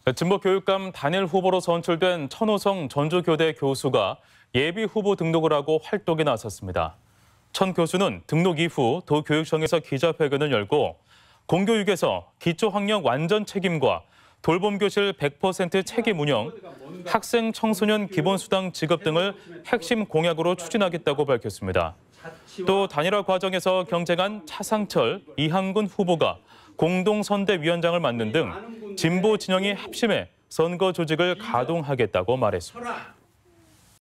진보교육감 단일 후보로 선출된 천호성 전주교대 교수가 예비 후보 등록을 하고 활동에 나섰습니다. 천 교수는 등록 이후 도교육청에서 기자회견을 열고 공교육에서 기초학력 완전 책임과 돌봄교실 100% 책임 운영, 학생 청소년 기본수당 지급 등을 핵심 공약으로 추진하겠다고 밝혔습니다. 또 단일화 과정에서 경쟁한 차상철, 이항군 후보가 공동선대위원장을 맡는 등 진보 진영이 합심해 선거 조직을 가동하겠다고 말했습니다.